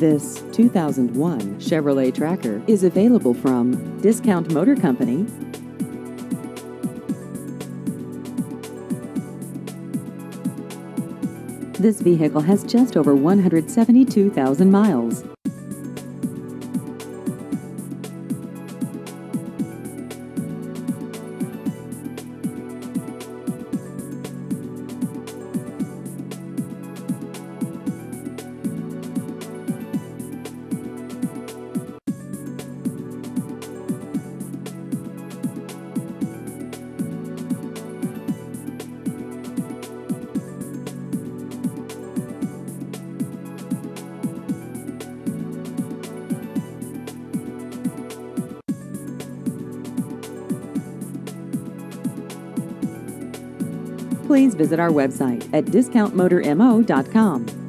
This 2001 Chevrolet Tracker is available from Discount Motor Company. This vehicle has just over 172,000 miles. Please visit our website at discountmotormo.com.